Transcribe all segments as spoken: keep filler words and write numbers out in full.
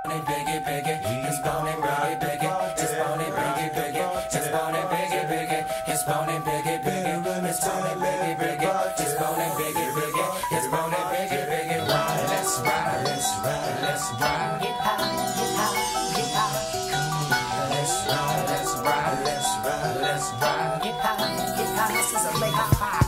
biggie, biggie, his bone and biggie, biggie, his bone and biggie, biggie, his bone and biggie, biggie, his bone and biggie, biggie, his bone and biggie, biggie, his bone and biggie, biggie, his bone and biggie, biggie. Ride, let's ride, let's ride, let's ride. Get high, get high, get high. Let's ride, let's ride, let's ride, let's ride. Get high, get high. This is a late high five.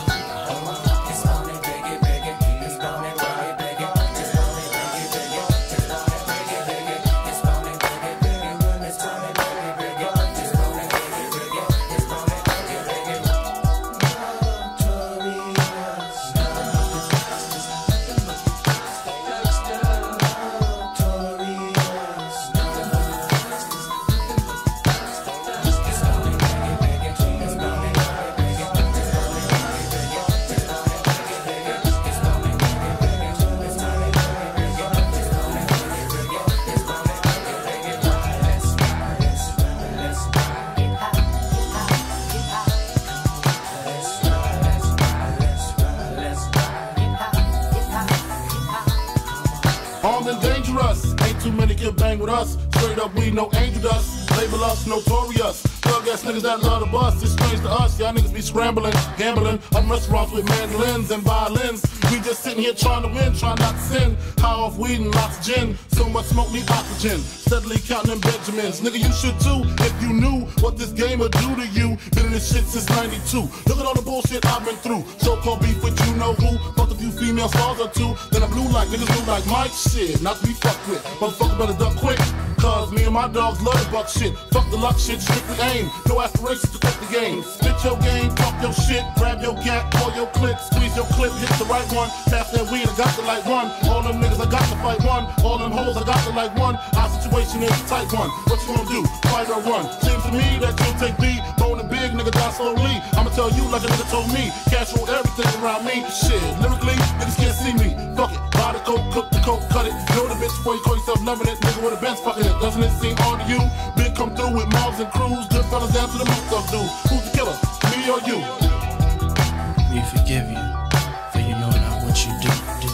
Armed and dangerous, ain't too many can bang with us. Straight up, we no angel dust. Label us notorious. Thug ass niggas that love the bus. It's strange to us, y'all niggas be scrambling, gambling. I'm restaurants with mandolins and violins. We just sitting here trying to win, trying not to sin. High off weed and lots of gin. So much smoke need oxygen. Steadily counting them Benjamins. Nigga, you should too, if you knew what this game would do to you. Been in this shit since ninety-two. Look at all the bullshit I've been through. So-called beef with you know who. Fucked a few female stars or two. Then I blew like niggas blue like Mike. Shit, not to be fucked with. Motherfucker better duck quick. Cause me and my dogs love the buck shit. Fuck the luck shit, strictly aim. No aspirations to quit the game. Spit your game, talk your shit. Grab your gat, call your clip. Squeeze your clip, hit the right one. Pass that weed, I got the like one. All them niggas, I got to fight one. All them hoes, I got to like one. Our situation is a tight one. What you gonna do? Fight or run? Seems to me that you'll take B. Bone and big, nigga die slowly. I'ma tell you like a nigga told me. Cash roll everything around me. Shit, lyrically, niggas can't see me. Fuck it. Buy the coke, cook the coke, cut it. Know the bitch before you call yourself loving it. Nigga with a Benz fucking it. Doesn't it seem hard to you? Big come through with mobs and crews. Good fellas down to the moot stuff, dude. Who's the killer? Me or you? We forgive you, for you know not what you do. do,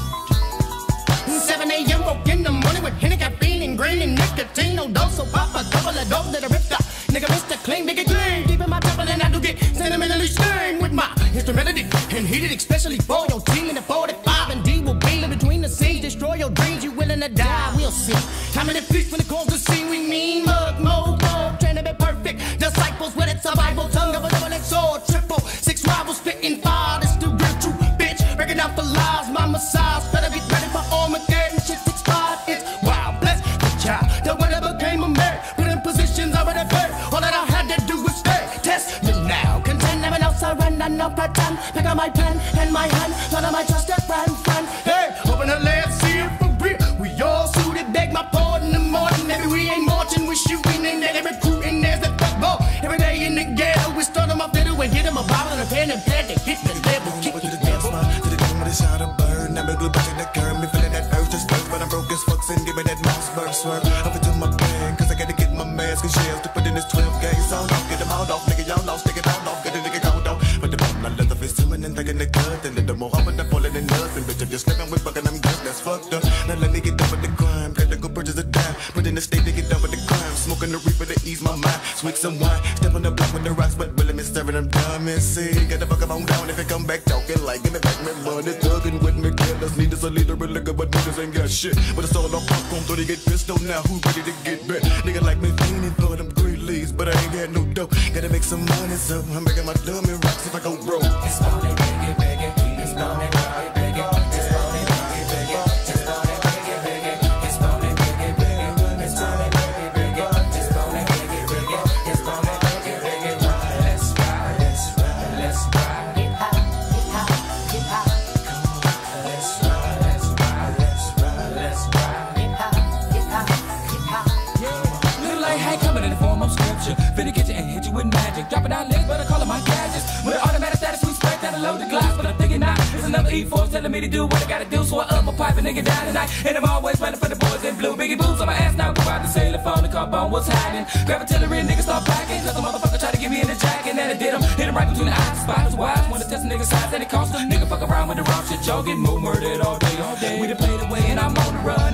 do. seven A M woke in the morning with Henny, caffeine, and green and nicotine. No dose, so pop a couple of dope that I ripped up. Nigga, Mister Clean, nigga clean. Deep in my temple and I do get sentimentally stained with my instrumentality. And heated especially for your team in the forty-five. And D will be in between the scenes. Destroy your dreams, you willing to die, we'll see. Time in the feast when it calls the scene. We mean mug, mode, mode, trying to be perfect. Disciples with it, survival, tongue of a double-edged sword. Triple, six rivals spitting fire. This the real true bitch. Breaking out for lies, my massage. Better get ready for Armageddon. Shit's expired, it's wild. Bless the child that when I became a man. Put in positions I would have paid. All that I had to do was stay. Test me now. Contend, never else I run, and no pretend. Pick up my pen and my hand. None of my trusted friend, friend. Hey, open the last, see it for real. We all suited, beg my pardon in the morning. Maybe we ain't marching, we shooting, and then they recruiting. There's the football. Every day in the ghetto, we start them off the and get them a bottle and a pen and pad to hit the level. Kick the devil. To the dome with a shot of burn. I'm a good back in the curve. Me feeling that urge to spark, but I'm broke as fuck. And give me that mouse bird swerve. Up into my bag, cause I gotta get my mask and shells to put in this twelve gauge sound off. Get them out off, nigga, y'all lost, take it all off. Get a nigga count off. But the bottom, I let the fist swimming and taking the cut. And then the more I'm in the falling in nothing. Bitch, if you're slipping with bucking, I'm good, that's fucked up. Now let me get done with the crime. Play the good purchase a dime. Put in the state to get done with the crime. Smoking the reaper to ease my mind. Swig some wine. Step on the block with the rocks, but really me serving them dumb and see. Get the fuck up on down if you come back talking like in the back, me money thugging with me. Killers need us a leader of liquor, but niggas ain't got shit. But it's all on popcorn, so they get pissed on now. Who ready to get back? Nigga like me fiending for them green leaves, but I ain't got no dope. Gotta make some money, so I'm making my dummy rocks if I go broke. It's bone and biggie, biggie. It's bone and biggie, biggie. It's bone and biggie, biggie. It's bone and biggie, biggie. It's bone and biggie, biggie. It's bone and biggie, biggie. It's bone and biggie, biggie. It's bone and biggie, biggie. Ride, let's ride, let's ride, let's ride. Get high, get high, get high. Come on, let's ride, let's ride, let's ride, let's ride. Get high, get high, get high. Little light high coming in the form of scripture. Finna get you and hit you with magic. Dropping down legs, but I call it my gadgets. With an automatic status, we spec down a loaded glass. But I'm thinking now, it's another E four telling me to do what I gotta do. So I up my pipe and nigga down tonight. And I'm always running for the boys in blue. Biggie boots on my ass now. Go out the sailor phone, the cop on what's hiding. Grab artillery, niggas start packing. Cause a motherfucker try to get me in the jacket. And I did him. Hit him right between the eyes. Spiders wise. Wanna test a nigga size and it costs. Nigga fuck around with the wrong shit. Y'all get more murdered all day, all day. We done played away and I'm on the run. I'ma come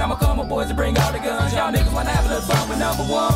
boys to bring all the guns. Y'all niggas wanna have a little fun with number one.